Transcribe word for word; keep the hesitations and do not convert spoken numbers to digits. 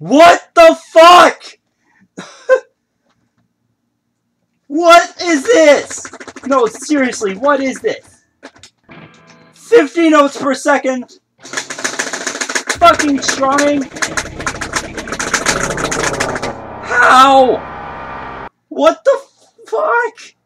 What the fuck? What is this? No, seriously, what is this? fifty notes per second? Fucking strumming? How? What the fuck?